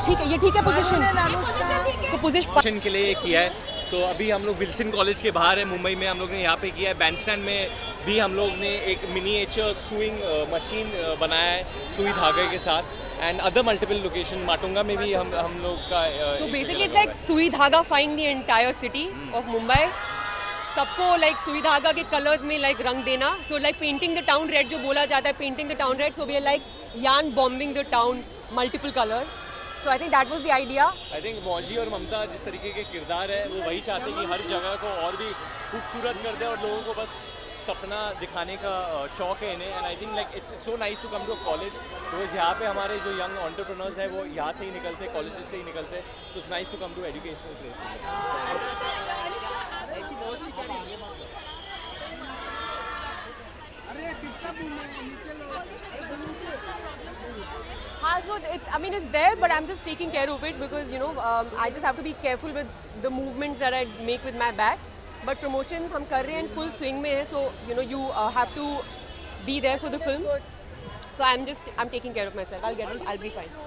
ठीक है, ये ठीक है पोजीशन तो पोजीशन के लिए किया है। तो अभी हम लोग विल्सन कॉलेज के बाहर है मुंबई में, हम लोग ने यहाँ पे किया है। बैंडस्टैंड में भी हम लोग ने एक मिनिएचर सुइंग मशीन बनाया है सुई धागे के साथ, and other multiple location Matunga में भी हम लोग का so basically it's like Sui Dhaga flying the entire city of Mumbai, सबको लाइक सुई धागा के कलर्स में लाइक रंग देना। So like painting the town red जो बोला जाता है, painting the town red, so we are like यान bombing the town multiple colours. So I think that was the idea. I think Mauji और ममता जिस तरीके के किरदार है वो वही चाहते हैं कि हर जगह को और भी खूबसूरत कर दे और लोगों को बस सपना दिखाने का शौक है इन्हें। And I think like it's so nice to come to college, because यहाँ पे हमारे जो यंग एंटरप्रेन्योर्स हैं वो यहाँ से ही निकलते हैं, कॉलेज से ही निकलते हैं। So it's nice to come to educational place. So it's there, but I'm just taking care of it because I just have to be careful with the movements that I make with my back. But promotions हम कर रहे हैं full swing में है, so you have to be there for the film. So I'm taking care of myself. I'll be fine.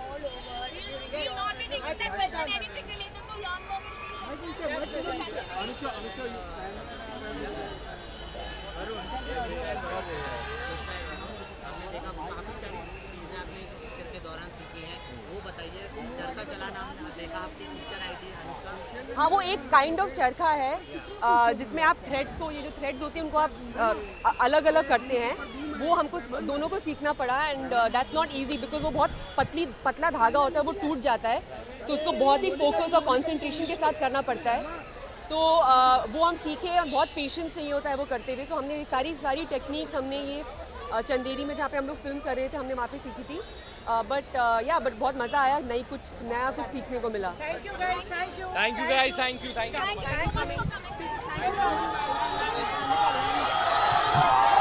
हाँ, वो एक kind of चरखा है जिसमें आप थ्रेड्स को, ये जो थ्रेड्स होते हैं उनको आप अलग अलग करते हैं, वो हमको दोनों को सीखना पड़ा। And that's not easy because वो बहुत पतला धागा होता है, वो टूट जाता है। सो उसको बहुत ही फोकस और कंसंट्रेशन के साथ करना पड़ता है। तो वो हम सीखे और बहुत पेशेंस चाहिए होता है वो करते हुए। सो हमने ये सारी टेक्निक्स हमने ये चंदेरी में जहाँ पे हम लोग फिल्म कर रहे थे हमने वहाँ पे सीखी थी। बट बहुत मज़ा आया, नया कुछ सीखने को मिला। Thank you guys, thank you.